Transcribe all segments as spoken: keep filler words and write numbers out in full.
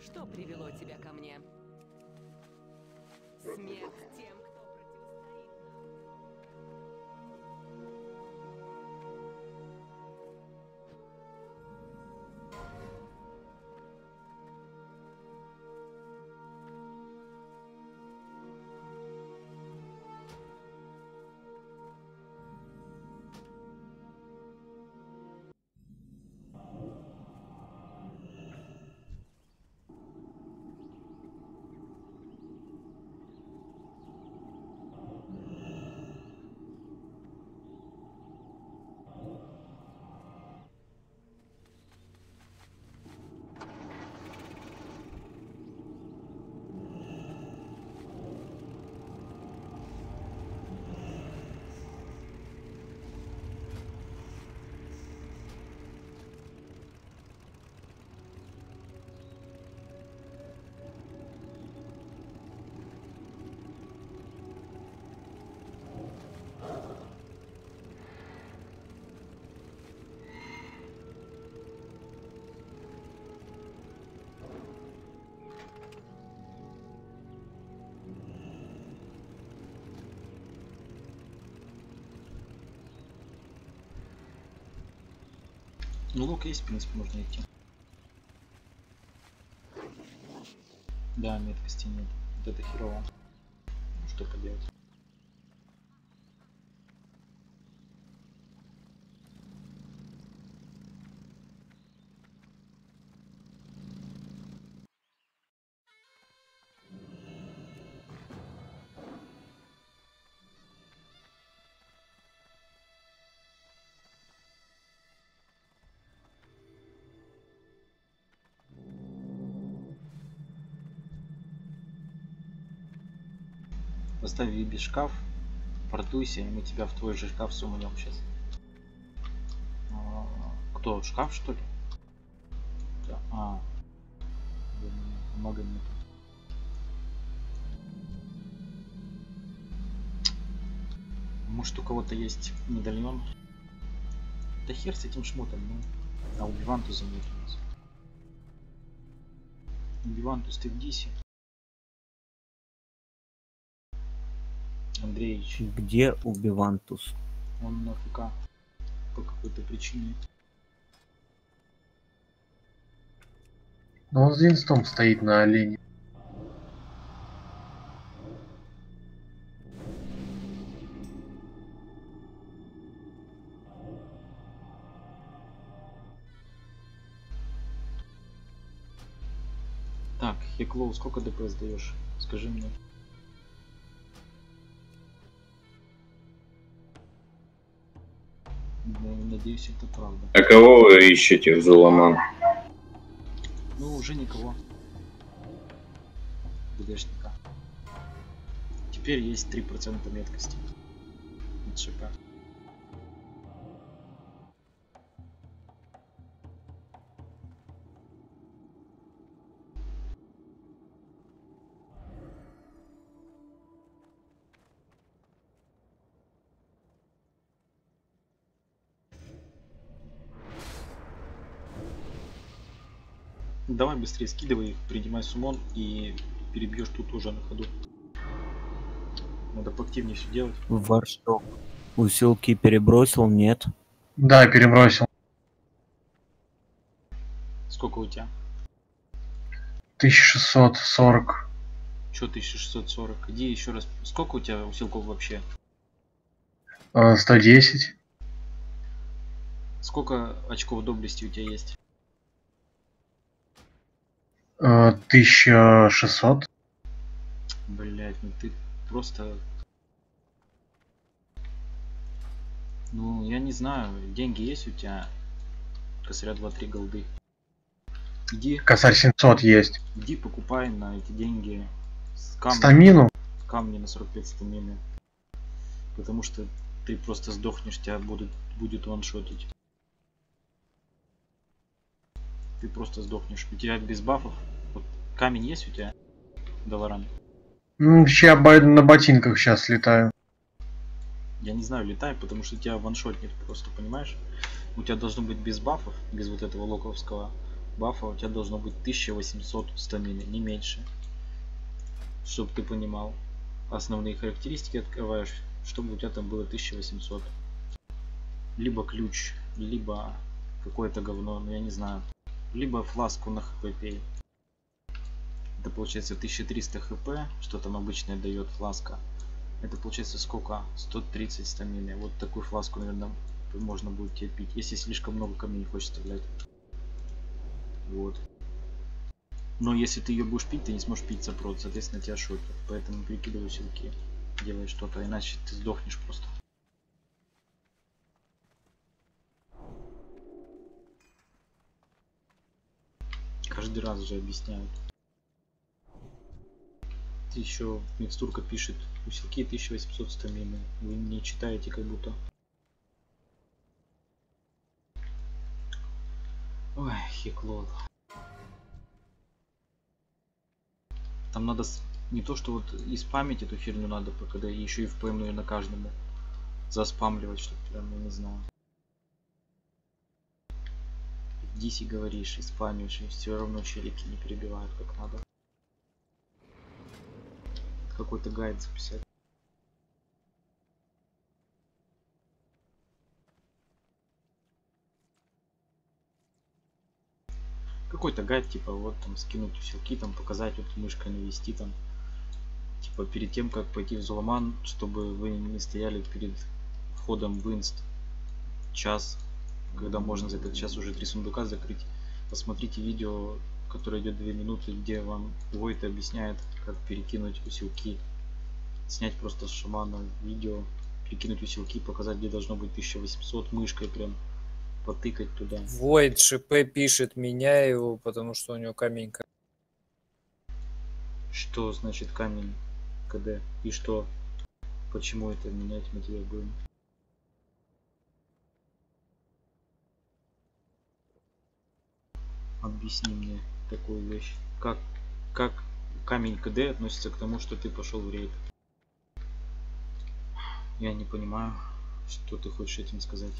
Что привело тебя ко мне? Смерть тем, кто противостоит нам. Ну, лук есть, в принципе, можно идти. Да, меткости нет. Вот это херово. Ну, что поделать. Поставь Виби шкаф, портуйся, и мы тебя в твой же шкаф суманем сейчас. А, кто? Шкаф, что ли? Да. А, много нет. Может, у кого-то есть медальон? Да хер с этим шмотом, ну. А у Бивантуса нет у нас. Бивантус, ты в дисе? Андреевич. Где Убивантус? Он на ФК по какой-то причине. Но он с Динстом стоит на олене. Так, Хеклоу, сколько ДПС даешь? Скажи мне. Ну, надеюсь, это правда. А кого вы ищете в Зуламан? Ну, уже никого. ГДшника. Теперь есть три процента меткости. Это шикарно. Давай быстрее скидывай их, принимай суммон и перебьешь тут уже на ходу. Надо поактивнее все делать. Варшток. Усилки перебросил, нет. Да, перебросил. Сколько у тебя? тысяча шестьсот сорок. Че тысяча шестьсот сорок? Иди еще раз. Сколько у тебя усилков вообще? сто десять. Сколько очков доблести у тебя есть? тысяча шестьсот. Блять, ну ты просто... Ну, я не знаю, деньги есть у тебя? Косаря два-три голды. Иди, Косарь семьсот есть. иди покупай на эти деньги камни, Стамину. камни на сорок пять стамины. Потому что ты просто сдохнешь, тебя будут, будет ваншотить. Ты просто сдохнешь. У тебя без бафов. Вот камень есть у тебя? Долоран. Ну, я на ботинках сейчас летаю. Я не знаю, летай, потому что тебя ваншотнет просто, понимаешь? У тебя должно быть без бафов, без вот этого локовского. бафа у тебя должно быть тысяча восемьсот стамины, не меньше. Чтобы ты понимал. Основные характеристики открываешь, чтобы у тебя там было тысяча восемьсот. Либо ключ, либо какое-то говно, но я не знаю. Либо фласку на хп пей. Это получается тысяча триста хп, что там обычно дает фласка. Это получается сколько? сто тридцать стамины. Вот такую фласку, наверное, можно будет тебе пить, если слишком много камней не хочешь вставлять. Вот. Но если ты ее будешь пить, ты не сможешь пить запрот, соответственно тебя шокер. Поэтому перекидывай силки, делай что-то, иначе ты сдохнешь просто. Каждый раз же объясняют. Ты еще микстурка пишет, усилки тысяча восемьсот стамины. Вы не читаете как будто. Ой, хеклол. Там надо не то, что вот и спамить эту херню надо, когда еще и в ПМ на каждому заспамливать, чтобы прям, я не знаю. В диси говоришь и спамишь, и все равно челики не перебивают как надо. Какой-то гайд записать. Какой-то гайд, типа вот там скинуть усилки, там показать, вот мышкой навести там. Типа перед тем как пойти в Зуламан, чтобы вы не стояли перед входом в инст час, когда можно за этот час уже три сундука закрыть. Посмотрите видео, которое идет две минуты, где вам Войт объясняет, как перекинуть усилки. Снять просто с шамана видео, перекинуть усилки, показать, где должно быть тысяча восемьсот, мышкой прям потыкать туда. Войд ШП пишет, меняй его, потому что у него каменька. Что значит камень КД? И что? Почему это менять мы тебе будем? Объясни мне такую вещь. Как, как камень КД относится к тому, что ты пошел в рейд? Я не понимаю, что ты хочешь этим сказать.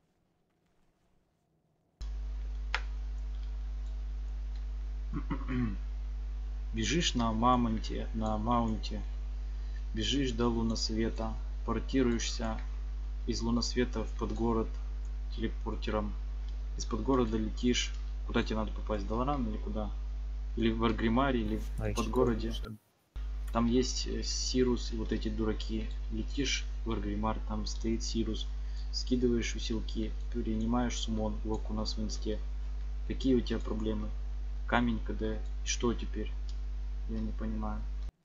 Бежишь на мамонте, на маунте, бежишь до луносвета, портируешься из луносвета в подгород телепортером, из подгорода летишь, куда тебе надо попасть, до Лорана или куда? Или в Аргримаре, или в А подгороде. еще Там есть Сирус и вот эти дураки. Летишь в Аргримар, там стоит Сирус, скидываешь усилки, перенимаешь суммон, лок у нас в инсте. Какие у тебя проблемы? Камень КД. И что теперь? Я не понимаю.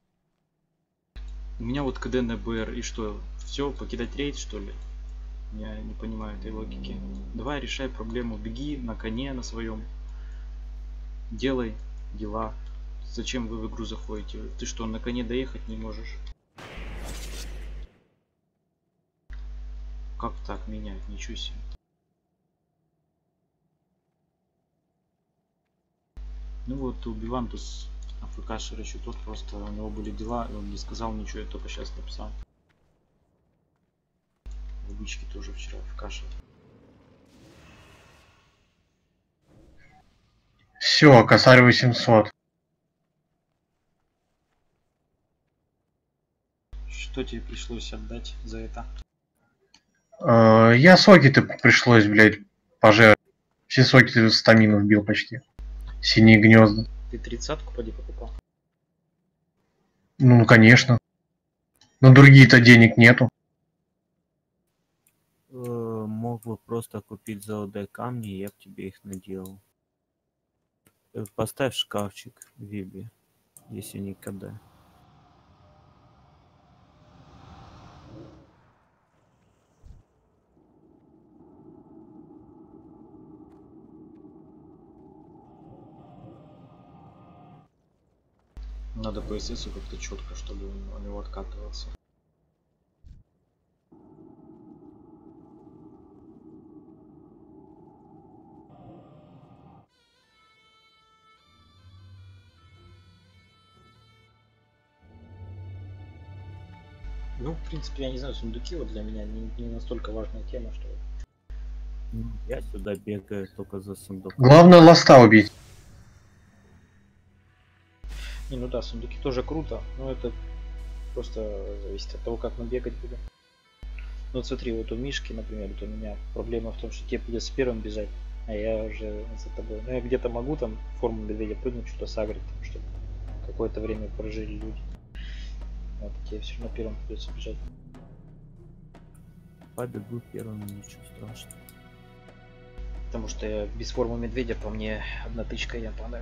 У меня вот КД на БР. И что? Все, покидать рейд, что ли? Я не понимаю этой логики. Давай решай проблему. Беги на коне на своем. Делай дела. Зачем вы в игру заходите? Ты что, на коне доехать не можешь? Как так менять? Ничего себе. Ну вот у Бивантус АФК широчу тот, просто у него были дела, и он не сказал ничего, я только сейчас написал. В обычке тоже вчера АФК шел. Все, косарь восемьсот. Что тебе пришлось отдать за это? Э, Я сокеты пришлось, блядь, пожертвовать. Все сокеты стамину вбил почти. Синие гнезда. Ты тридцатку поди покупал? Ну, конечно. Но другие-то денег нету. э, мог бы просто купить ЗОД камни, я бы тебе их наделал. Э, Поставь шкафчик в Вибе, если никогда. Надо по ССу как-то четко, чтобы он у него откатывался. Ну, в принципе, я не знаю, сундуки вот для меня не, не настолько важная тема, что... Ну, Я сюда бегаю только за сундуком. Главное ласта убить. Не, ну да, сундуки тоже круто, но это просто зависит от того, как мы бегать будем. Ну вот смотри, вот у Мишки, например, вот у меня проблема в том, что тебе придется первым бежать, а я уже за тобой. Ну я где-то могу там форму медведя прыгнуть, что-то сагрить, там, чтобы какое-то время прожили люди. Вот тебе все равно первым придется бежать. Побегу первым, ничего страшного. Потому что я без формы медведя, по мне, одна тычка, я падаю.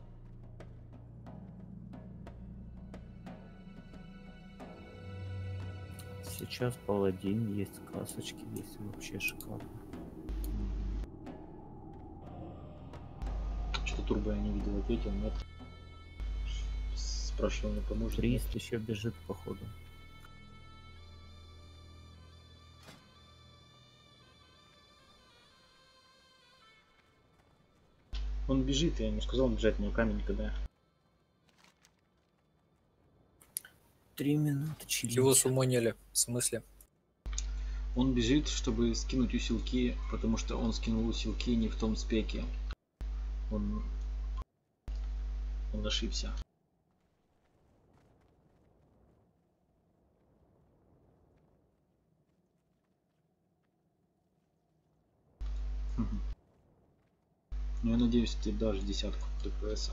Сейчас паладин, есть касочки, есть вообще шикарно. Что-то турбо я не видел, ответил, нет. Спрашивал, не поможет. Прист еще бежит походу. Он бежит, я ему сказал бежать, но камень никогда. Три минуты чилить. Его сумонили. В смысле? Он бежит, чтобы скинуть усилки, потому что он скинул усилки не в том спеке. Он, он ошибся. Ну я надеюсь, ты дашь десятку ДПС.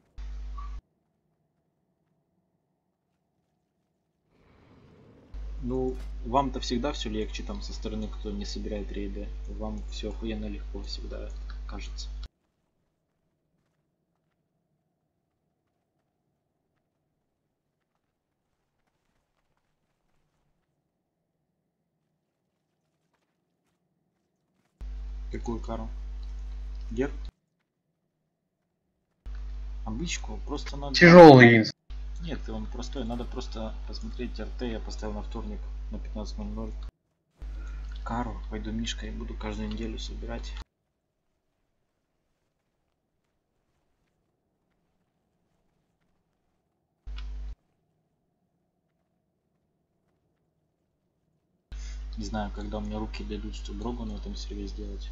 Ну, вам-то всегда все легче там со стороны, кто не собирает рейды. Вам все охуенно легко всегда кажется. Какую кару? Герб? Обычку просто надо... Тяжелый инс. Нет, он простой, надо просто посмотреть РТ, я поставил на вторник на пятнадцать ноль ноль. Кару, пойду Мишкой, буду каждую неделю собирать. Не знаю, когда у меня руки дойдут, чтобы рогу на этом сервере сделать.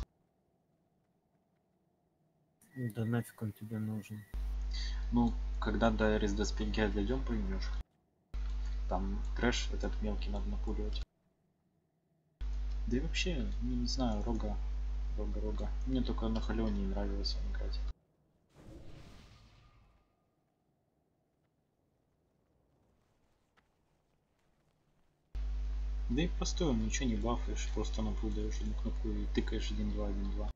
Да нафиг он тебе нужен. Ну, когда до эр эс дэ спинги дойдем, поймешь. Там трэш этот мелкий надо напуливать. Да и вообще, ну, не знаю, рога. Рога, рога. Мне только на Халёне нравилось играть. Да и простой, он ничего не бафаешь, просто напудаешь одну кнопку и тыкаешь один-два, один-два.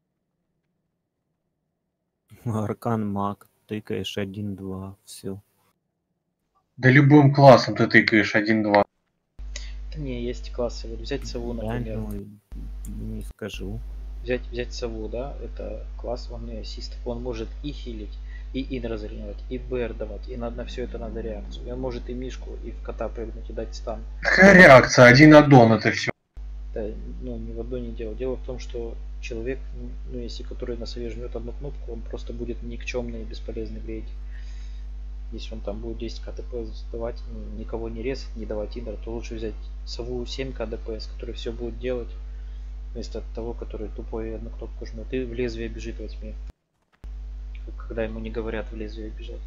Аркан маг, тыкаешь один-два, все. Да любым классом ты тыкаешь один-два. Да не, есть классы. Вот взять сову, Да, например. ну, не скажу. Взять, взять сову, да, это класс ванный ассист. Он может и хилить, и ин разогревать, и БР давать, и надо на все это надо реакцию. И он может и мишку, и в кота прыгнуть, и дать стан. Какая реакция? Один аддон, это все. Да, ну, ни в одно не дело. Дело в том, что человек, ну, если который на сове жмет одну кнопку, он просто будет никчемный и бесполезный грейд. Если он там будет десять ка ДПС давать, ну, никого не резать, не давать инер, то лучше взять сову семь ка ДПС, который все будет делать, вместо того, который тупой одну кнопку жмет и в лезвие бежит во тьме. Когда ему не говорят в лезвие бежать.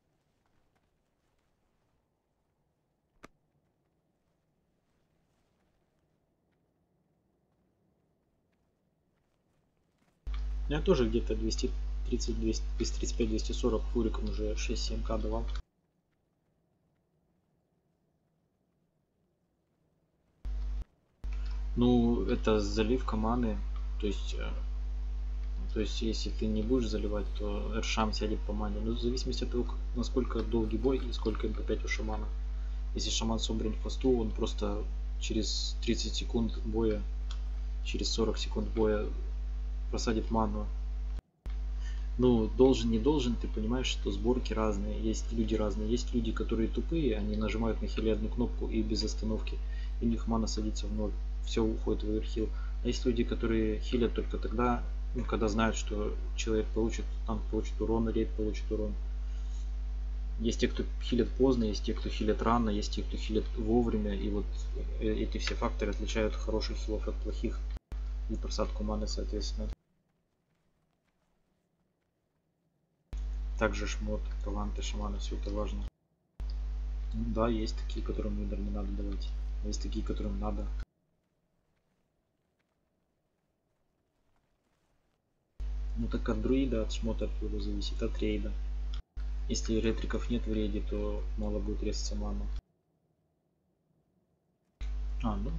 Я тоже где-то двести тридцать, двести тридцать пять, двести сорок фуриком уже шесть-семь ка давал. Ну, это заливка маны, то есть, то есть, если ты не будешь заливать, то Эршам сядет по мане. Ну, в зависимости от того, насколько долгий бой и сколько эм пэ пять у шамана. Если шаман собран в фасту, он просто через тридцать секунд боя, через сорок секунд боя просадит ману. Ну, должен, не должен, ты понимаешь, что сборки разные, есть люди разные. Есть люди, которые тупые, они нажимают на хиле одну кнопку и без остановки, и у них мана садится в ноль, все уходит в оверхил. А есть люди, которые хилят только тогда, ну, когда знают, что человек получит, танк получит урон, рейд получит урон. Есть те, кто хилят поздно, есть те, кто хилят рано, есть те, кто хилят вовремя, и вот эти все факторы отличают хороших хилов от плохих и просадку маны, соответственно. Также шмот, таланты, шамана, все это важно. Ну, да, есть такие, которым выдор не надо давать. А есть такие, которым надо. Ну так от друида, от шмота от зависит, от рейда. Если ретриков нет в рейде, то мало будет резаться мана. А, ну.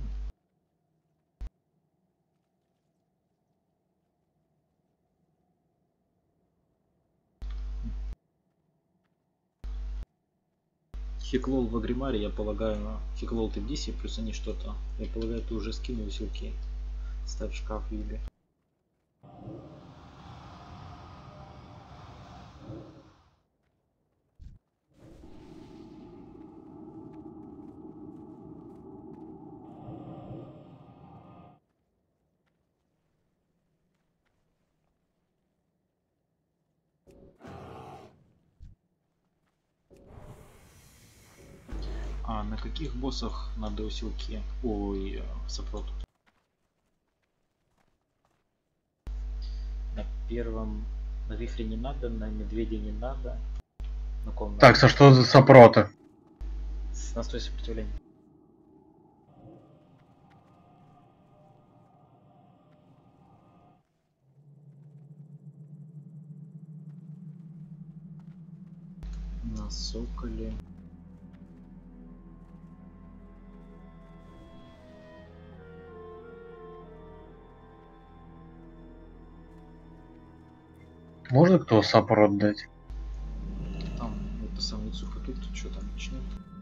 Хеклол в Агримаре, я полагаю, Хеклол ты в Дисе, плюс они что-то. Я полагаю, ты уже скинул силки. Ставь шкаф в Юбе. А на каких боссах надо усилки? Ой, сопрот. На первом, на вихре не надо, на медведе не надо. На ком Так, надо? со что за сопроты? С настой сопротивления. На соколе. Можно кто сопрот дать? Там это самый сухотуп, тут что там начнет.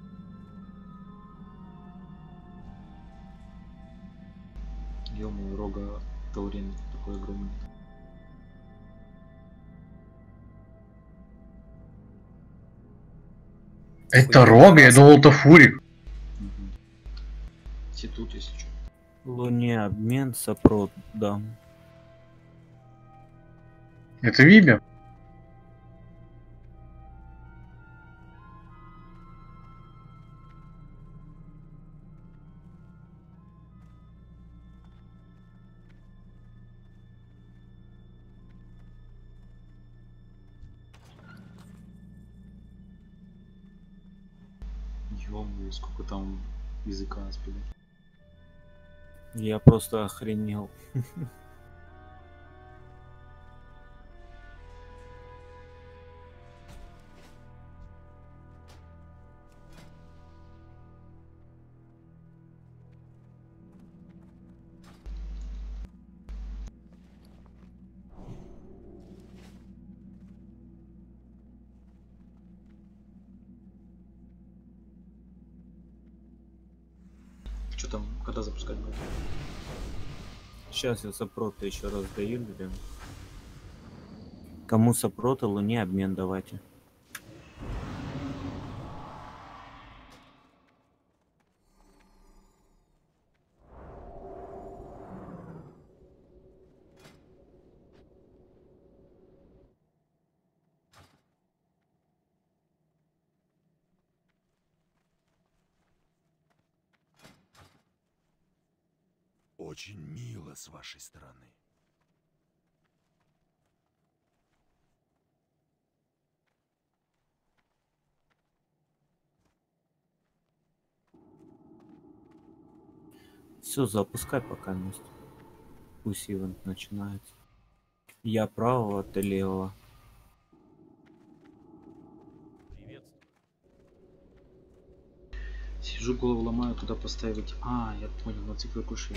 Ё-моё, рога Таурин такой огромный. Это рога? Я думал, это фурик. Угу. Все тут, если что. Луне обмен, сопрот дам. Это Виби? Ё-моё, сколько там языка на спине. Я просто охренел. Что там, когда запускать будет? Сейчас я сопроты еще раз даю, блин. Кому сопроты, Луне обмен давайте. Очень мило с вашей стороны. Все, запускай пока место. Пусть ивент начинается. Я правого, ты левого. Сижу, голову ломаю, куда поставить. А, я понял, на цифру кушай.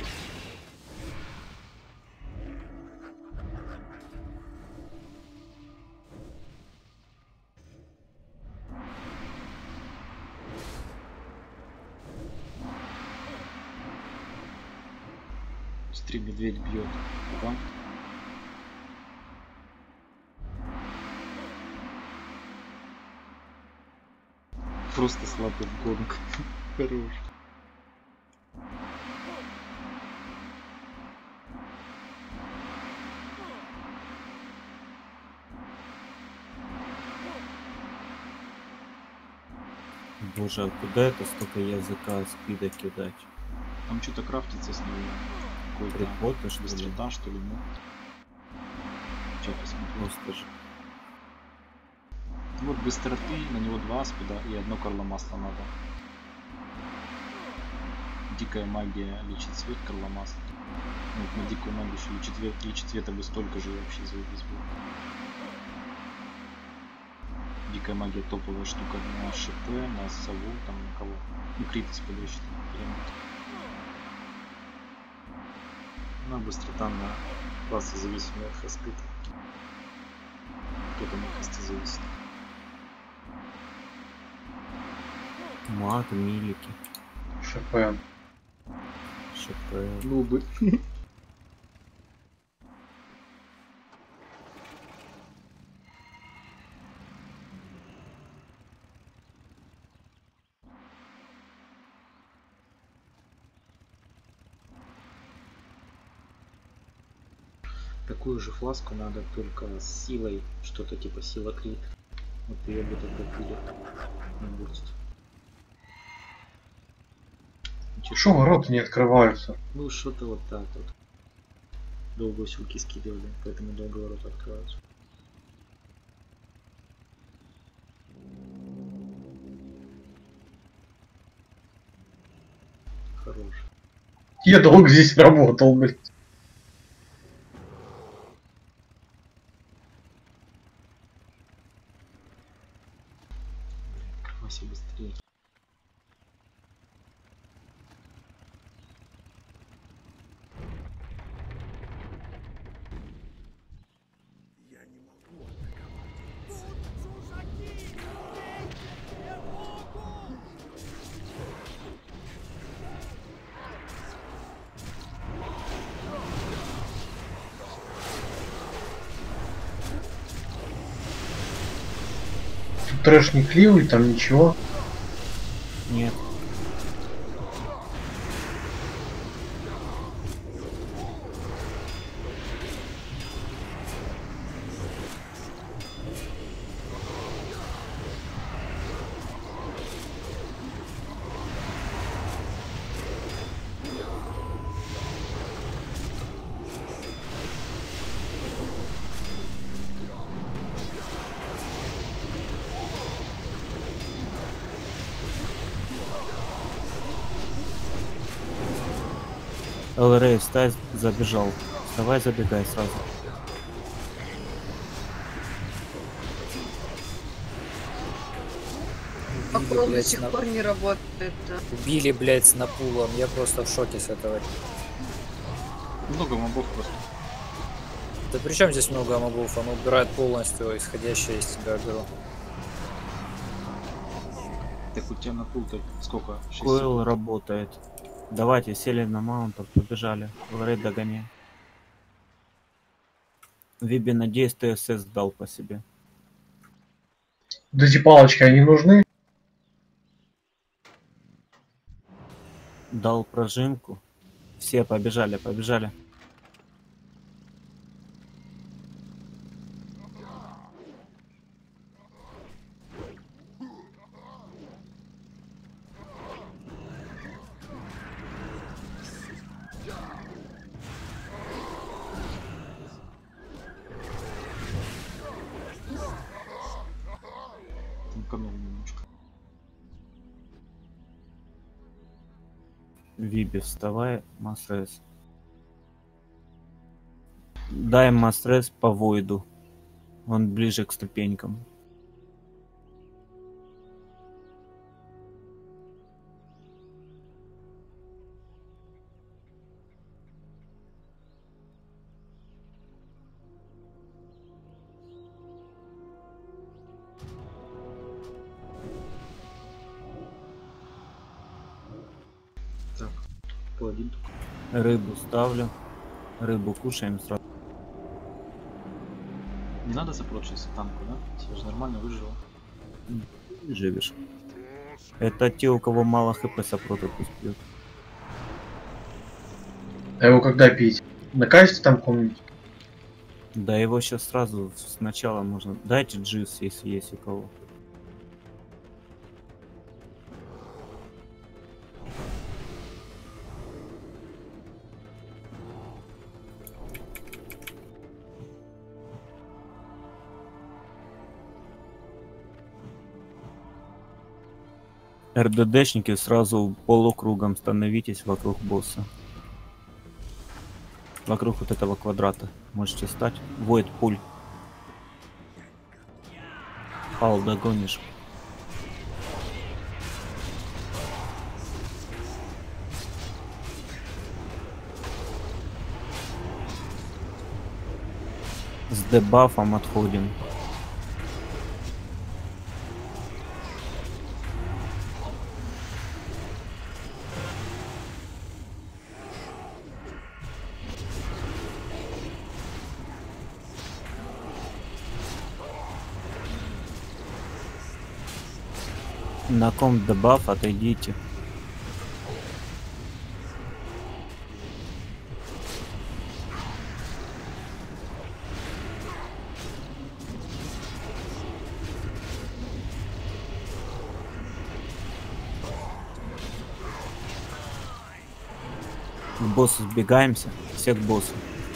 Смотри, медведь бьет. Опа. Просто слабый гонг. Хорош. Боже, а куда это столько языка спида кидать? Там что-то крафтится с ним. Какой-то Приход, что ли? быстрота, что ли, ну. Че посмотрю. Просто же. Вот быстроты, на него два аспида и одно корло масла надо. Дикая магия лечит свет, корло масла. Вот на дикую магию еще лечит свет, лечит света бы столько же вообще заебись было. Дикая магия топовая штука на ШП, на сову, там на кого. Ну, критос подвечит. Ну, быстрота на классы зависимые от хаспита. Кто там от хаста зависит. Маг, милики, ШП. ШП. Ну бы. Такую же фласку надо только с силой, что-то типа сила крит. Вот ее бы тогда пили на бурст. Шо ворота не открываются? Ну что-то вот так вот. Долго усилки скидывали, поэтому долго ворота открываются. Хорош. Я долго здесь работал, блядь. Открывайся быстрее. Тут трэш не кливый, там ничего. Нет. Эл Рэй, встань, забежал. Вставай, забегай сразу. Убили, Покров до блядь, сих на- пор не работает. да. Убили, блядь, с напулом. Я просто в шоке с этого. Много мобов просто. Да при чем здесь много мобов? Он убирает полностью исходящее из тебя игру. Так у тебя на пул-то сколько? шесть Койл секунд. работает. Давайте, сели на маунтов, побежали. Эл Рэй догоняй. Виби, надеюсь, ты эс эс дал по себе. Вот эти палочки, они нужны? Дал прожимку. Все побежали, побежали. Там канал немножко. Виби, вставай, Масрес. Дай Масрес по войду. Он ближе к ступенькам. Так, паладин только. Рыбу ставлю. Рыбу кушаем сразу. Не надо запрочиться танку, да? Я же нормально выжил. Живешь. Это те, у кого мало хп, сопроты пусть пьют. А его когда пить? На касте там каком-нибудь? Да его сейчас сразу сначала можно. Дайте джиз, если есть у кого. РДДшники сразу полукругом становитесь вокруг босса. Вокруг вот этого квадрата можете стать. Void пуль. Пал, догонишь. С дебафом отходим. На ком дебаф отойдите. К боссу сбегаемся. Все к боссу.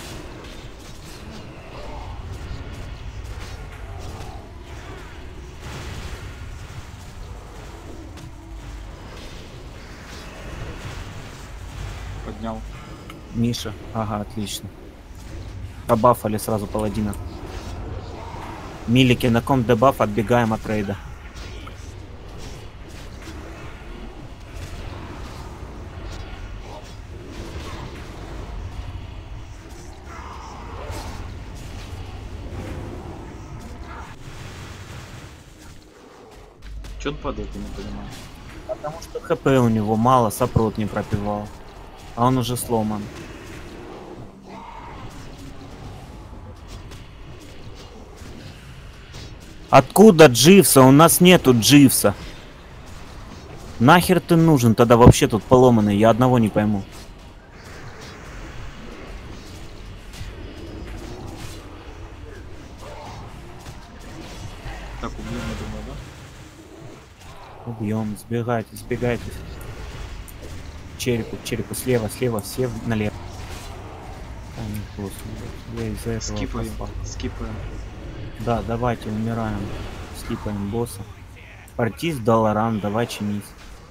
Поднял. Миша. Ага, отлично. Побафали сразу паладина. Милики, на ком дебаф, отбегаем от рейда. Че он падает, я не понимаю. Потому что хп у него мало, сопрот не пропивал. А он уже сломан. Откуда Дживса? У нас нету Дживса. Нахер ты нужен тогда вообще тут поломанный? Я одного не пойму. Так, убьем, я думаю, да? Убьем, сбегайте, сбегайте. К черепу, к черепу, слева, слева, все налево. А, не, господи, я из-за этого Скипаем, проспал. скипаем. Да, давайте умираем. Скипаем босса. Партиз дал ран, давай чинить.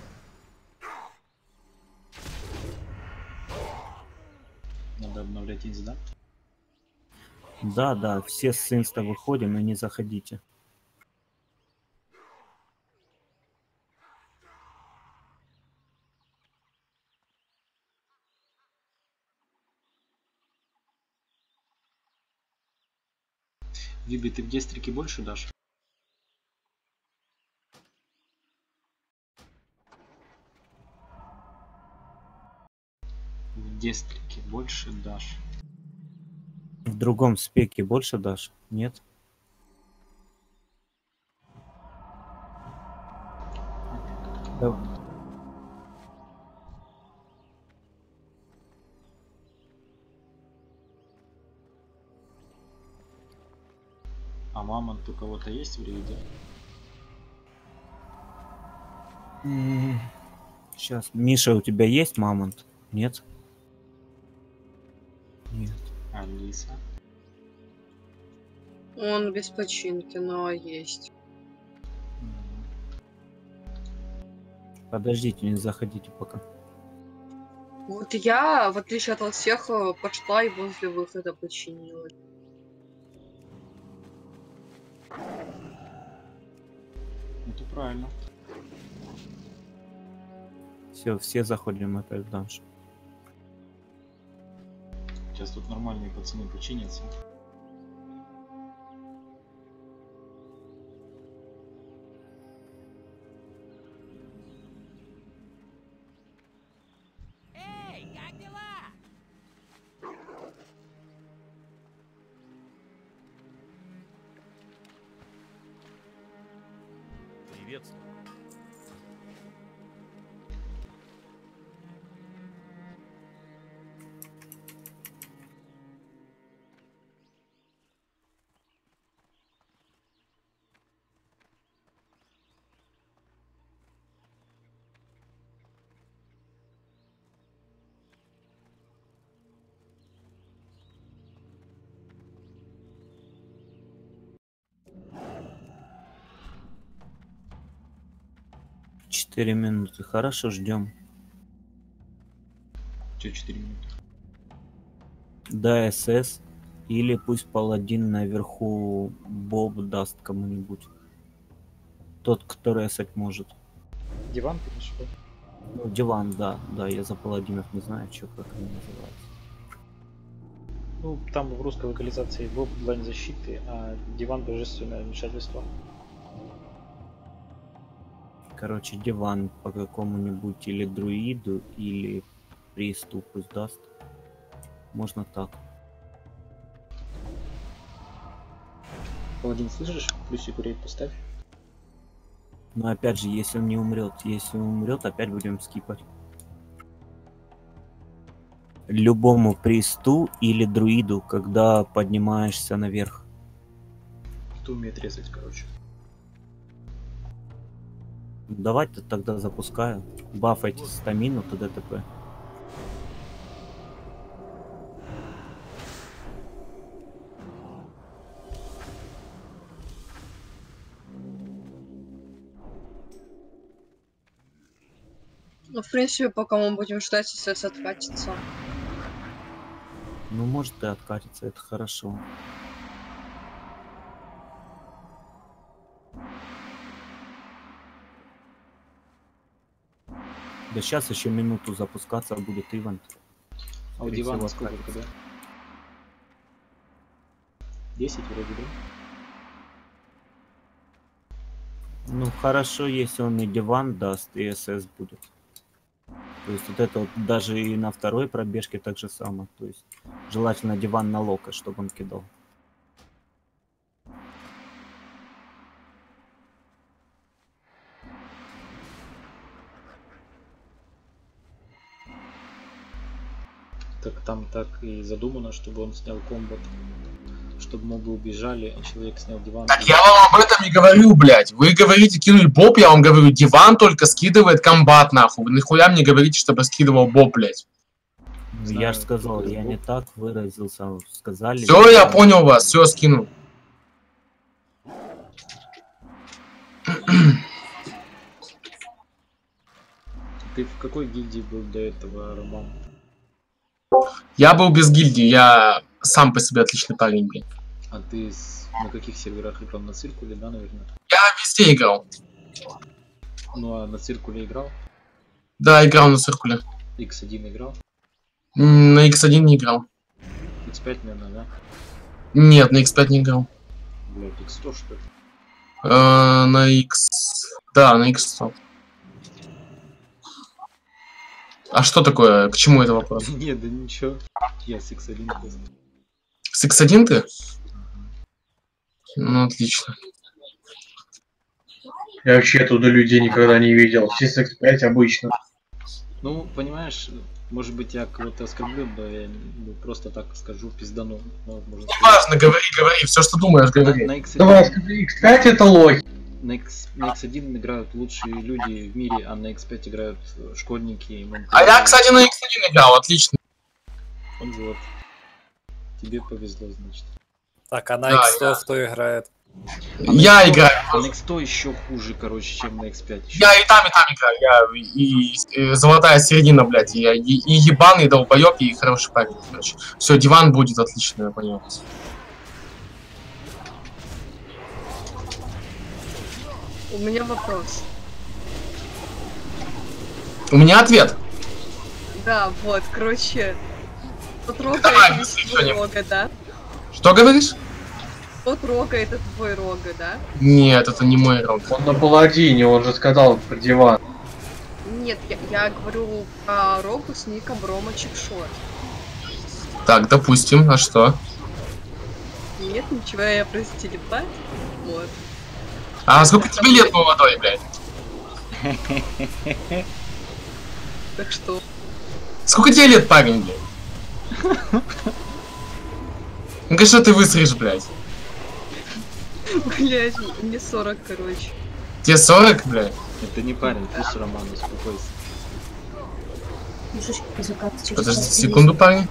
Надо обновлять инс, да? Да, да, все с инста выходим и не заходите. Виби, ты в дестрики больше дашь? В дестрики больше дашь. В другом спеке больше дашь? Нет? Да. А мамонт у кого-то есть в рейде? Сейчас. Миша, у тебя есть мамонт? Нет? Нет. Алиса. Он без починки, но есть. Мгм. Подождите, не заходите пока. Вот я, в отличие от вас всех, э, пошла и возле выхода починила. Это правильно. Все, все заходим опять в данж. Сейчас тут нормальные пацаны починятся. Эй, как дела? Приветствую. четыре минуты. Хорошо, ждем. Че четыре минуты? Да, СС. Или пусть паладин наверху боб даст кому-нибудь. Тот, который эсать может. Диван, конечно. Ну, диван, да. Да, я за паладинов не знаю, что как они называются. Ну, там в русской локализации боб длань защиты, а диван божественное вмешательство. Короче, диван по какому-нибудь или друиду, или присту пусть даст. Можно так. Паладин, слышишь? Плюсик рейд поставь. Но опять же, если он не умрет, если он умрет, опять будем скипать. Любому присту или друиду, когда поднимаешься наверх. Кто умеет резать, короче? Давайте тогда запускаю. Бафайте стамину, т.д. т.п. Ну, в принципе, пока мы будем ждать, СС откатится. Ну, может и откатиться, это хорошо. Да сейчас еще минуту запускаться будет ивент. А у дивана сколько, да? десять вроде, да? Ну, хорошо, если он и диван даст, и СС будет. То есть вот это вот даже и на второй пробежке так же самое. То есть желательно диван на лока, чтобы он кидал. Так там так и задумано, чтобы он снял комбат. Чтобы мобы убежали, а человек снял диван. Так я вам об этом не говорю, блядь. Вы говорите, кинули боб, я вам говорю, диван только скидывает комбат, нахуй. Вы нахуя мне говорите, чтобы скидывал боб, блядь? Ну, знаю, я же сказал, я не так выразился. Сказали. Все, я понял вас, все, скину. Ты в какой гильдии был до этого, Роман? Я был без гильдии, я сам по себе отличный парень, блин. А ты с... на каких серверах играл? На циркуле, да, наверное? Я везде играл. Ну а на циркуле играл? Да, играл на циркуле. икс один играл? На икс один не играл. икс пять, наверное, да? Нет, на икс пять не играл. Блядь, икс сто, что ли? Э, на X... Да, на икс сто. А что такое? К чему это вопрос? Нет, да ничего. Я с икс один просто. С икс один ты? Ну, отлично. Я вообще оттуда людей никогда не видел. Все с икс пять обычно. Ну, понимаешь, может быть, я кого-то оскорблю, да я просто так скажу, пиздану. Ну, можно сказать. Важно, говори, говори, все, что думаешь, говори. На, на икс один, Давай, скажи, икс пять это лохи. на, X, на икс один играют лучшие люди в мире, а на икс пять играют школьники. И а я, кстати, на икс один играл, отлично. Вот. Тебе повезло, значит. Так, а на Да, икс сто я- кто играет? А Я на играю. А на икс сто еще хуже, короче, чем на икс пять. Еще. Я и там, и там играю. Я и, и золотая середина, блядь. Я и, и ебаный, и долбоёб, и хороший парень, короче. Все, диван будет отлично, я понял. У меня вопрос. У меня ответ. Да, вот, короче, тот Давай, рога это мысли твой что-нибудь. рога, да? Что говоришь? Тот рога это твой рога, да? Нет, это не мой рог. Он на паладине, он же сказал про диван. Нет, я, я говорю про рогу с ником Рома Чикшот. Так, допустим, а что? Нет, ничего, я просто телепат. Вот. А сколько тебе лет, молодой, блядь? Так что, Сколько тебе лет, парень, блядь? Ну-ка, что ты высрешь, блядь? блядь, мне сорок, короче. Тебе сорок, блядь? Это не парень, пусть Роман, успокойся. Подожди секунду, парень.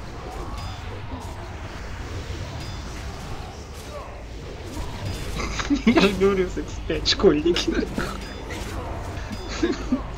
Я же говорю, с икс пять школьники.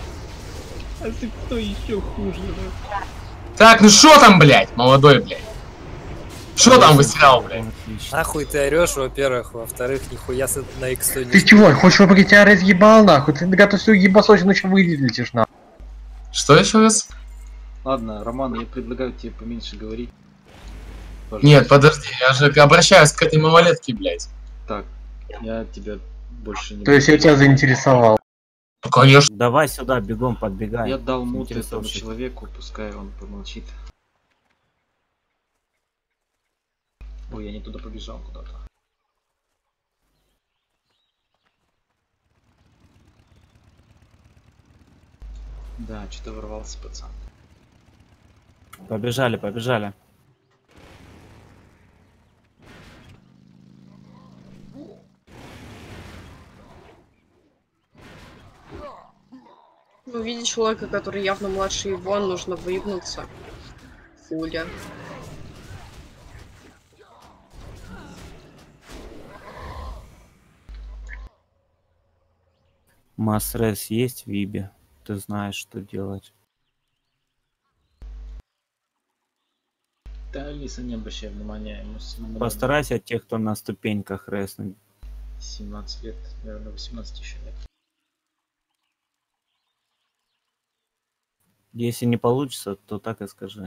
А ты кто еще хуже? Так, ну что там, блядь, молодой, блядь? Что там выстрял, блядь? Нахуй ты орешь, во-первых, во-вторых, нихуя с- на икс сто не... Ты чего, хочешь, чтобы я тебя разъебал, нахуй? Ты готовься ебасось, иначе вылетишь, нахуй. Что еще раз? Ладно, Роман, я предлагаю тебе поменьше говорить. Пожалуйста. Нет, подожди, я же обращаюсь к этой малолетке, блядь. Так, я тебя больше не То есть я тебя заинтересовал. Ну, конечно. Давай сюда, бегом подбегай. Я дал мут этому Интересовщик. человеку, пускай он помолчит. Ой, я не туда побежал куда-то. Да, что-то ворвался пацан. Побежали, побежали. Ну, видеть человека, который явно младше его, нужно выебнуться. Хуля. Масрес есть в Вибе. Ты знаешь, что делать. Да, Алиса, не обращай внимания, ему самому Постарайся тех, кто на ступеньках резнуть. семнадцать лет, наверное, восемнадцать еще лет. Если не получится, то так и скажи.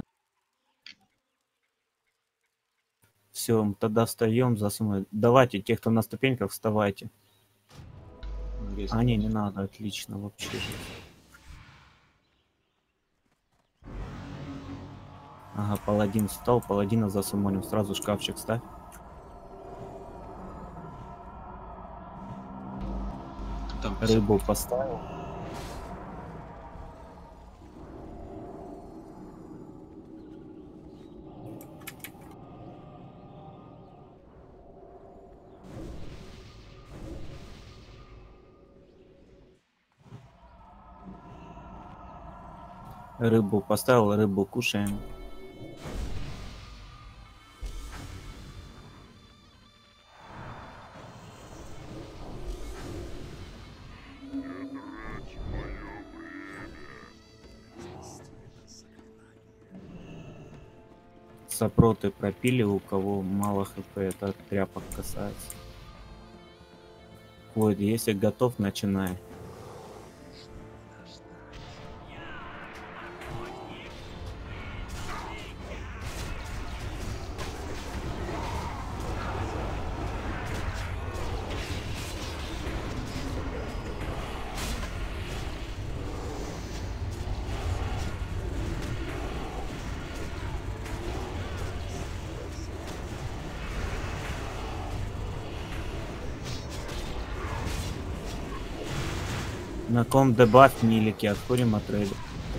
Все, тогда встаем за суммой. Давайте, те, кто на ступеньках, вставайте. Если А, не, не надо, отлично, вообще. Ага, паладин встал, паладина засумоним. Сразу шкафчик ставь. Там Рыбу поставил. Рыбу поставил, рыбу кушаем. Сопроты пропили, у кого мало хп, это тряпок касается. Вот, если готов, начинай. На ком дебаф милики, отходим от рейда.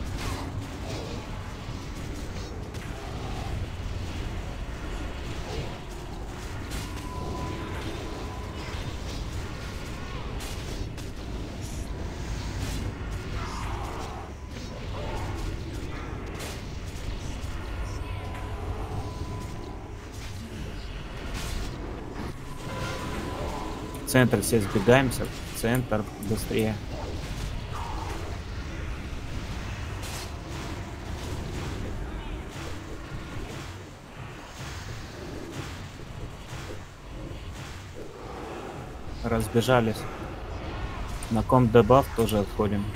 В центр все сбегаемся, в центр быстрее. Разбежались. На ком дебаф тоже отходим.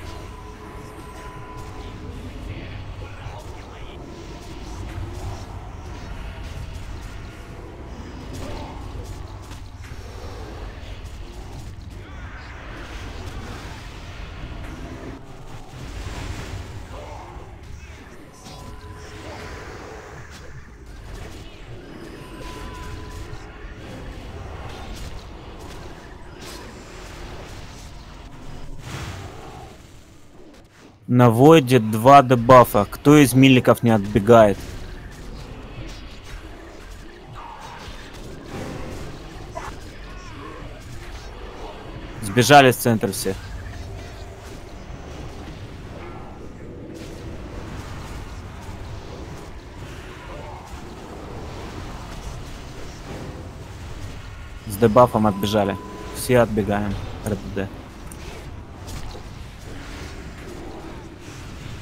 На Войде два дебафа. Кто из миликов не отбегает? Сбежали с центра все. С дебафом отбежали. Все отбегаем. РДД.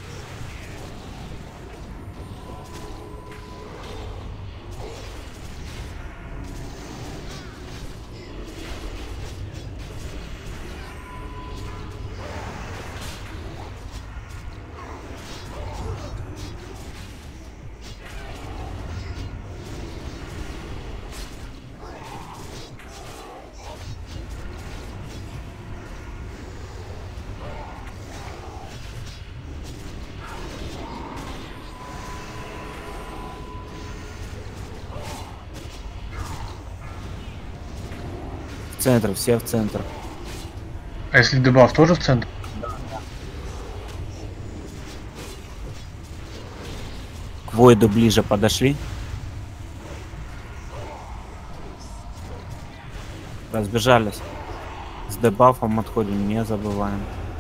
центр, все в центр. А если дебаф тоже в центр? К Войду ближе подошли. Разбежались. С дебафом отходим, не забываем.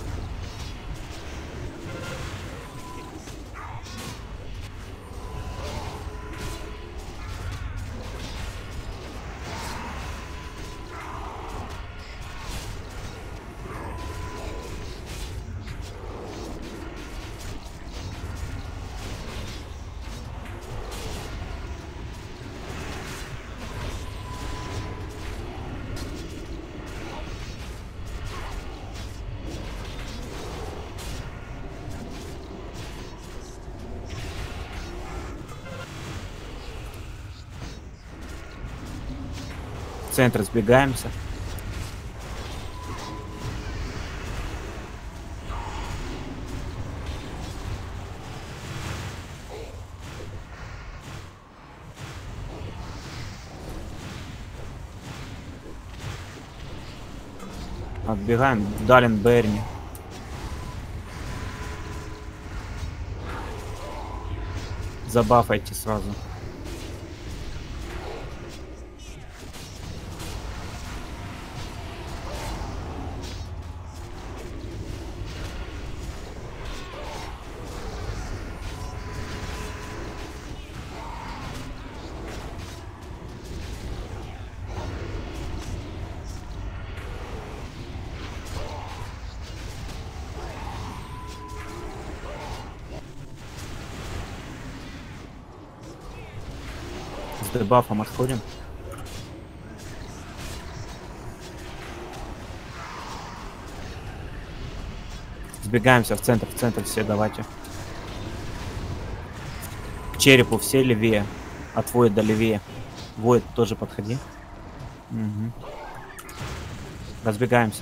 В центр сбегаемся. Отбегаем. Далин Берни. Забафайте сразу. С дебафом отходим. Сбегаемся в центр, в центр все, давайте. К черепу все левее. От Войда левее. Войд тоже подходи. Угу. Разбегаемся.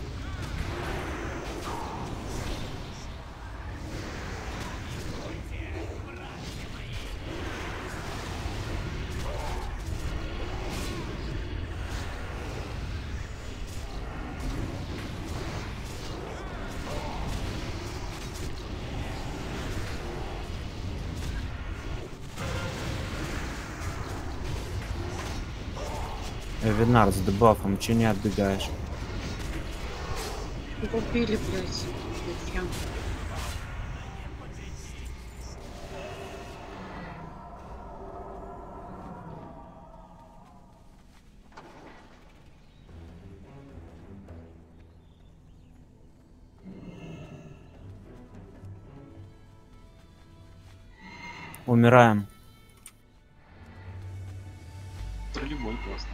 Винар с дебафом, че не отбегаешь? Убили, блядь. Зачем? Умираем. Троллейбой просто.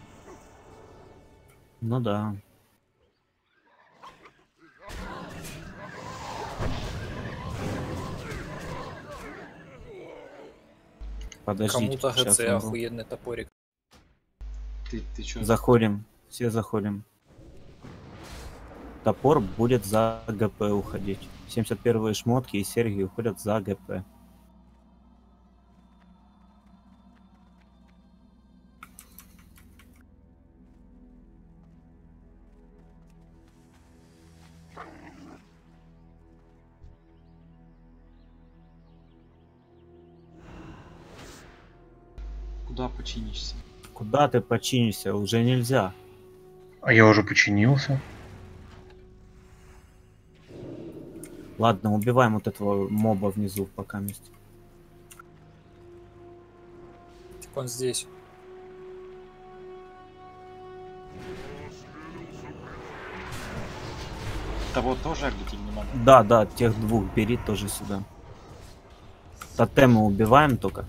Ну да. Подождите. Кому-то сейчас ГЦ могу. охуенный топорик. Ты, ты чё? Заходим. Все заходим. Топор будет за ГП уходить. семьдесят первые шмотки и серьги уходят за ГП. Куда починишься? Куда ты починишься? Уже нельзя. А я уже починился. Ладно, убиваем вот этого моба внизу пока месте. Так он здесь. Того тоже аглить не надо? Да, да, тех двух бери тоже сюда. Тотемы убиваем только.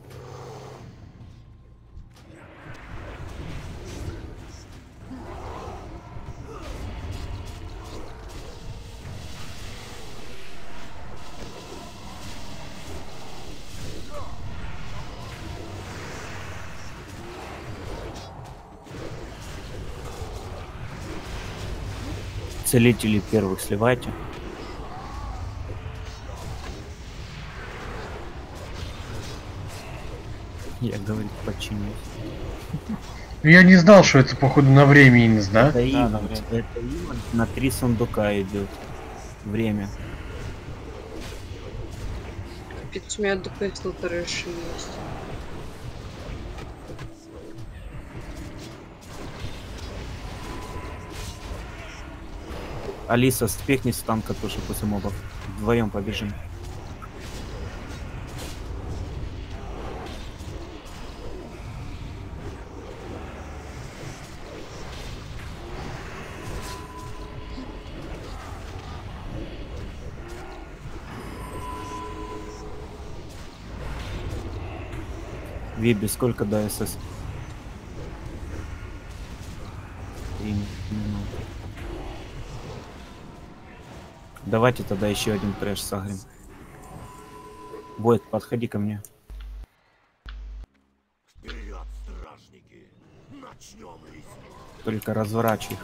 Целители первых сливайте. Я говорю, подчинюсь. Я не знал, что это походу на время, да? Это Да, ивент, на время. это ивент на три сундука идет. Время. Капец, у меня ДПС на трэше есть. Алиса, спехнись с танка тоже после мобов. Вдвоем побежим. Виби, сколько до СС? Три минуты. Давайте тогда еще один трэш сагрим. Войд, подходи ко мне. Вперед, стражники! Начнем резню! Только разворачивай их.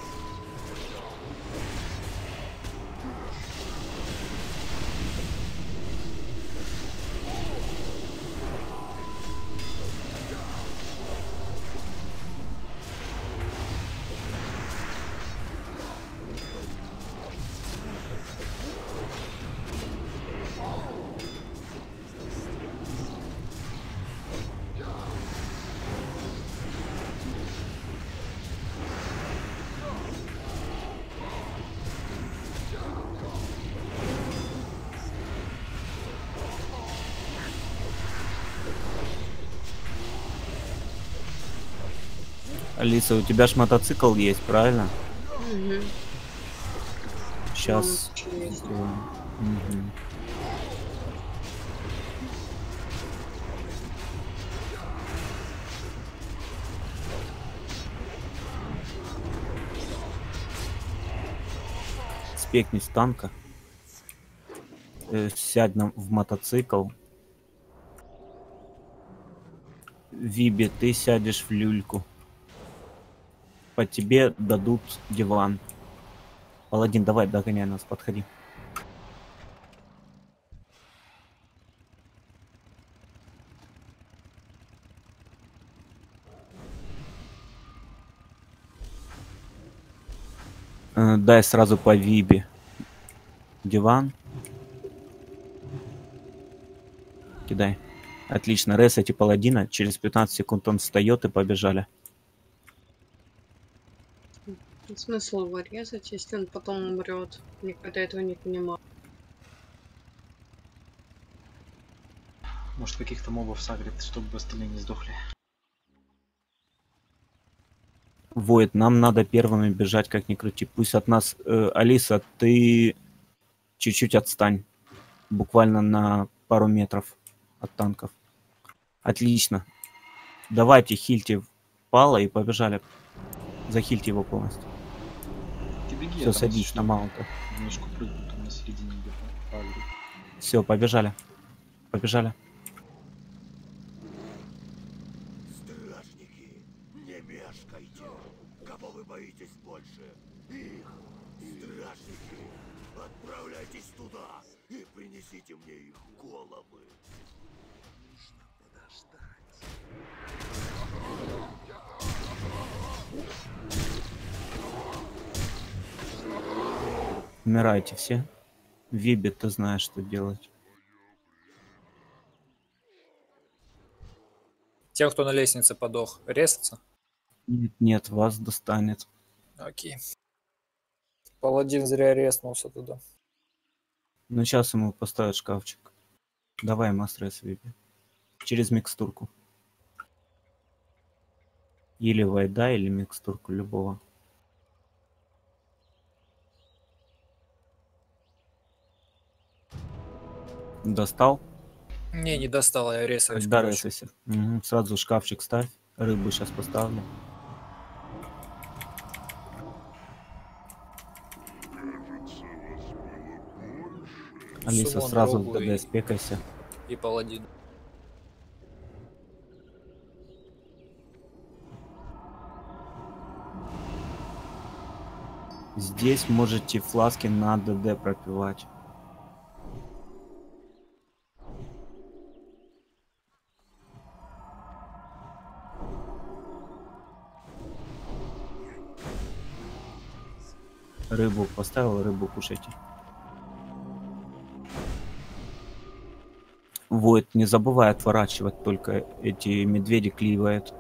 Алиса, у тебя ж мотоцикл есть, правильно? Угу. Сейчас. Есть. Угу. Спекнись с танка. Э, сядь на, в мотоцикл. Виби, ты сядешь в люльку. По тебе дадут диван. Паладин, давай, догоняй нас, подходи. Э, дай сразу по Виби. Диван. Кидай. Отлично, ресайте паладина. Через пятнадцать секунд он встает и побежали. Смысл его резать, если он потом умрет. Никогда этого не понимал. Может, каких-то мобов сагрит, чтобы остальные не сдохли. Войд, нам надо первыми бежать, как ни крути. Пусть от нас... Э, Алиса, ты чуть-чуть отстань. Буквально на пару метров от танков. Отлично. Давайте хильте Пала и побежали. Захильте его полностью. Ты беги, Все, садись на маунта. Немножко прыгну там на середине где-то. Все, побежали. Побежали. Стражники, не мешкайте! Кого вы боитесь больше? Их! Стражники, отправляйтесь туда и принесите мне их головы! Нужно подождать. Умирайте все. Виби, ты знаешь, что делать. Те, кто на лестнице подох, резаться? Нет, нет, вас достанет. Окей. Паладин зря резнулся туда. Ну, сейчас ему поставят шкафчик. Давай, мастрес Виби. Через микстурку. Или вайда, или микстурку любого. Достал? Не, не достал, я резаюсь. Да, резайся. Угу. Сразу шкафчик ставь. Рыбу сейчас поставлю. Алиса, Сумон, сразу в Рогу ДД спекайся. И паладин. Здесь можете фласки на ДД пропивать. Рыбу поставил, рыбу кушайте. Вот, не забывай отворачивать, только эти медведи клеивают.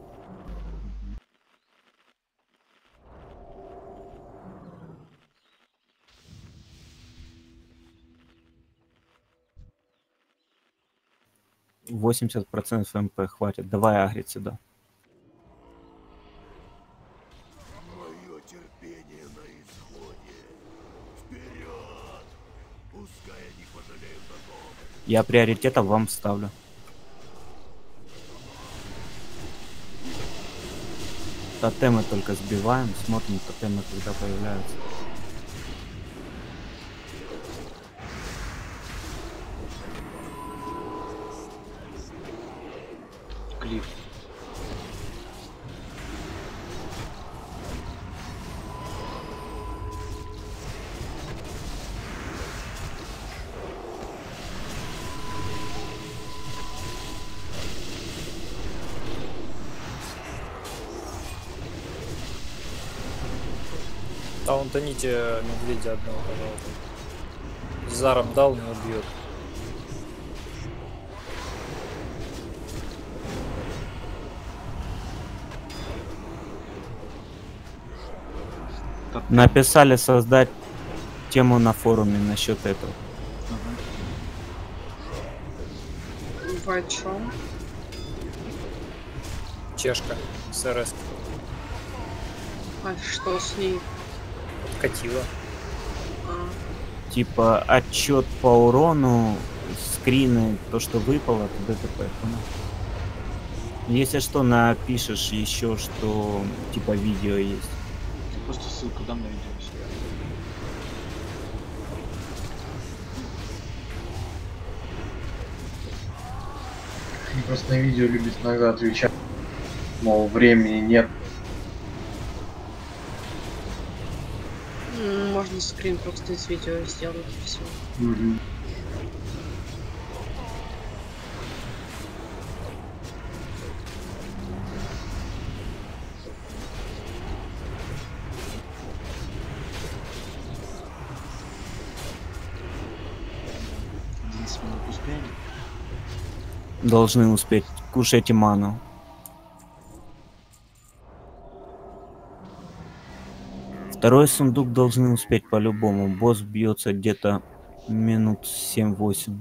восемьдесят процентов МП хватит. Давай агрить сюда. Мое терпение на исходе. Вперед! Пускай они пожалеют о том. Я приоритетов вам ставлю. Тотемы только сбиваем, смотрим тотемы, когда появляются. Клифф. Таунтоните медведя одного, пожалуйста. Заром дал, не убьет. Написали создать тему на форуме насчет этого. Бывает шо? Чешка, СРС. А что с ней? Откатила. А, Типа отчет по урону, скрины, то, что выпало, ДТП. Понял? Если что, напишешь еще, что типа видео есть. Просто ссылку дам на видео. Они просто на видео любят иногда отвечать, мол, времени нет. м, можно скрин просто из видео сделать и все. Мгм. одиннадцать минут успеем. Должны успеть. Кушайте ману. Второй сундук должны успеть по-любому. Босс бьется где-то минут семь-восемь.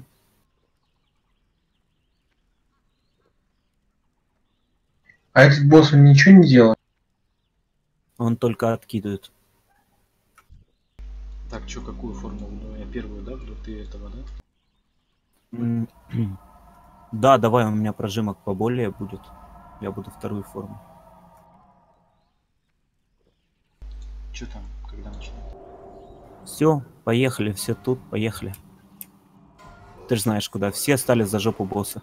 А этот босс он ничего не делает? Он только откидывает. Так, чё, какую форму буду? Я первую, да, буду? Ты этого, да? М, Да, давай, у меня прожимок поболее будет. Я буду вторую форму. Чё там, когда начинать? Все, поехали, все тут, поехали. Ты же знаешь куда. Все стали за жопу босса.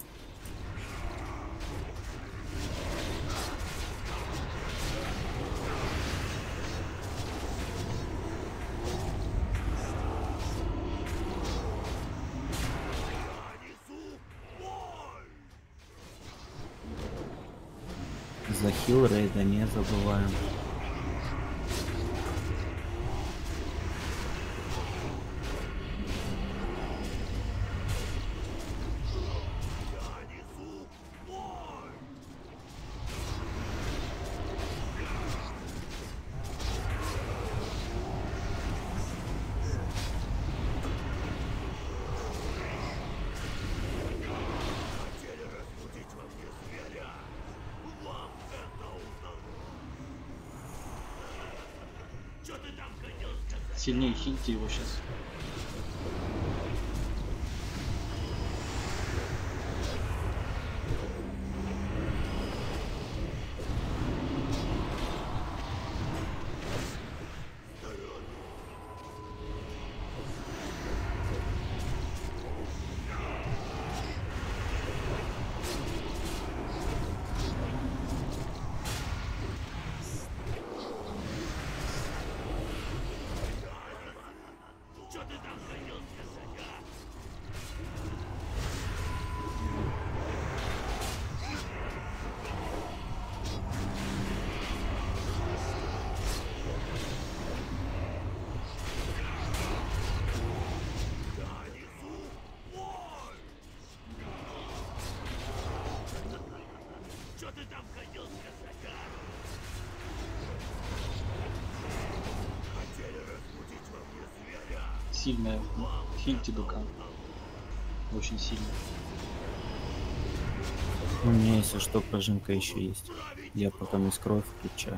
За хил рейда не забываем. Сильнее хильте его сейчас. там хотел сказать, а? Хотели разбудить во мне зверя? Сильная хильти ДК. Очень сильно. У меня, если что, прожимка еще есть. Я потом из кровь включаю.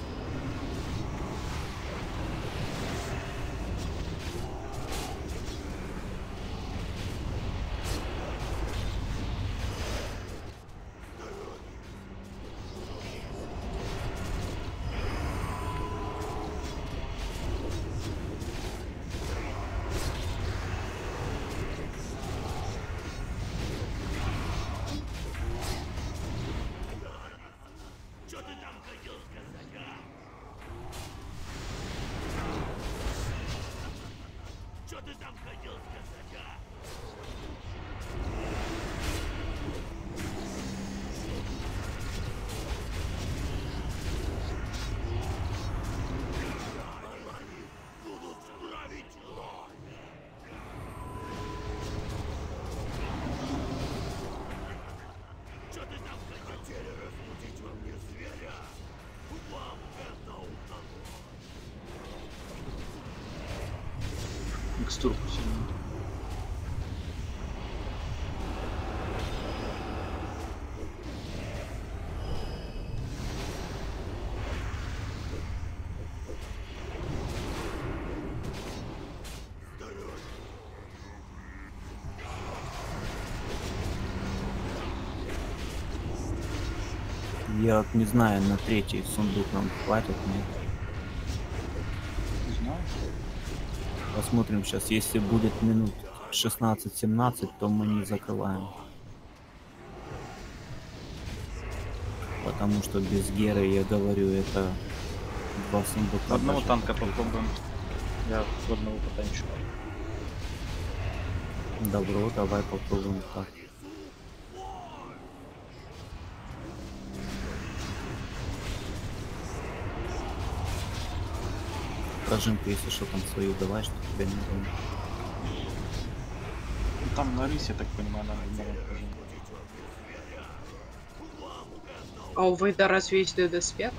Что ты там хотел сказать, а? Что ты там хотел сказать, а? Будут править вновь. Что ты там хотели разбудить во мне зверя? Вам это удалось. Микстурку сильно. Я вот не знаю, на третий сундук нам хватит, нет? Не знаю. Посмотрим сейчас, если будет минут шестнадцать-семнадцать, то мы не закрываем. Потому что без Геры, я говорю, это два сундука. Одного даже. танка попробуем. Я в одного потанчу. Добро, давай попробуем так. Прожимку, если что, там свою давай, что тебя не было. Ну, там на рысе, я так понимаю, надо давать прожимку. А у Вейда разве есть доспех?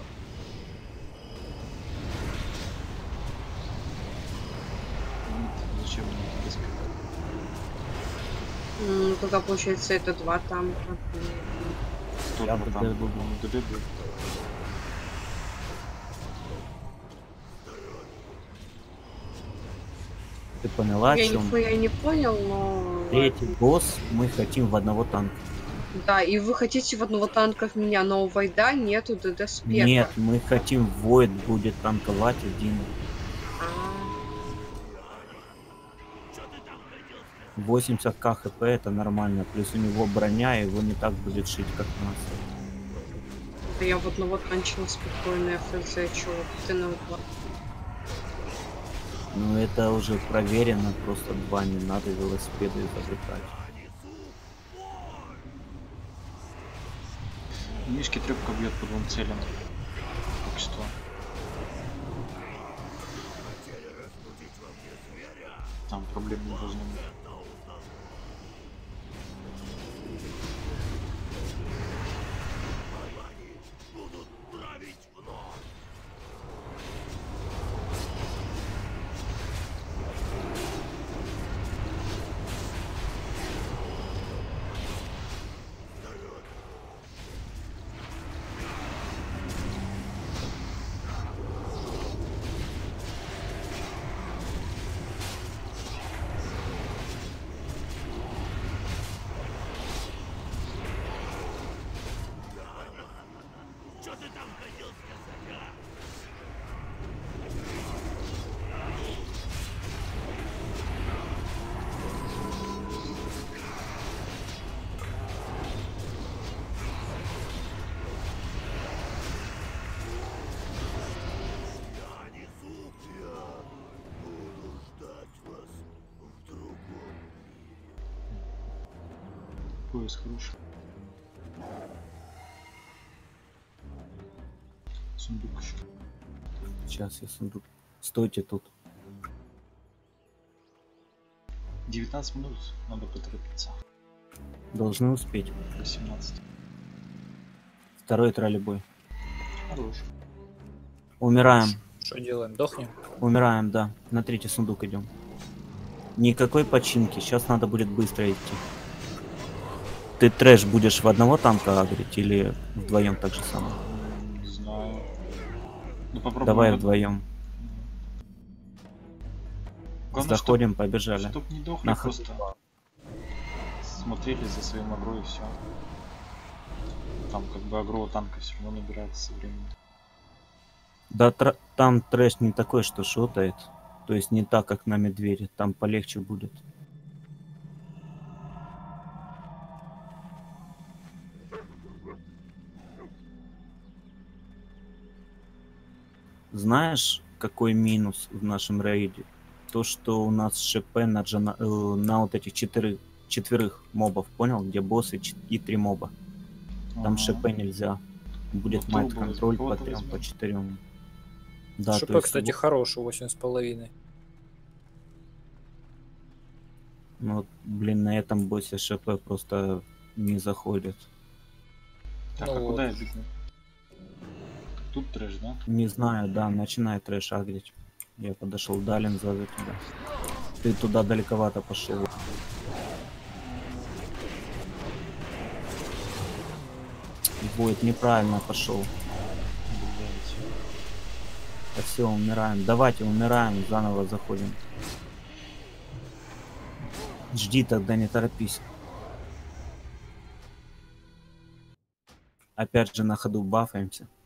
Нет, зачем мне доспех? Ну, тогда получается это два танка. Кто Я там? ДД буду. Ну, ДД будет. Ты поняла, о Я чем? нихуя не понял, но... Третий босс мы хотим в одного танка. Да, и вы хотите в одного танка в меня, но у Вайда нету доспеха. Нет, мы хотим, Войд будет танковать один. А, восемьдесят ка хп это нормально, плюс у него броня, его не так будет шить, как нас. да я в одного танчила спокойно, я хз, чего ты на два. Ну это уже проверено, просто два, не надо велосипеды изобретать. Мишки трёпка бьет по двум целям. Так что. Там проблем не должно быть. Будут править вновь. Что ты там хотел сказать, а? Я несу, я буду ждать вас в другом мире. Пояс хороший. Сундук еще. Сейчас я сундук. Стойте тут. девятнадцать минут, надо поторопиться. Должны успеть. восемнадцать. Второй троллейбой. Хорош. Умираем. Что делаем? Дохнем? Умираем, да. На третий сундук идем. Никакой починки. Сейчас надо будет быстро идти. Ты трэш будешь в одного танка агрить или вдвоем так же самое? Не знаю. Ну попробуем. Давай в- вдвоем. Главное, Заходим, чтоб, побежали. чтоб не дохли, На ходу. просто смотрели за своим агро и все. Там как бы агро танка все равно набирается со временем. Да, тр- там трэш не такой, что шотает. То есть не так, как на медведе. Там полегче будет. Знаешь, какой минус в нашем рейде? То, что у нас ШП на, джана- э, на вот этих четыре- четверых мобов, понял? Где боссы чет- и три моба. Там Ага. ШП нельзя. Будет Ну, турбо майт-контроль возьмем, по кого-то трем, по возьмем. четырем. Да, то ШП, есть кстати, вот- хороший, восемь с половиной. Ну, вот, блин, на этом боссе ШП просто не заходит. Так, Ну а вот. куда я бегу? Тут трэш, да? Не знаю, да, начинает трэш агрить. Я подошел, Далин зовет тебя. Ты туда далековато пошел. Будет неправильно пошел. Блядь. Да все, умираем. Давайте, умираем, заново заходим. Жди тогда, не торопись. Опять же на ходу бафаемся.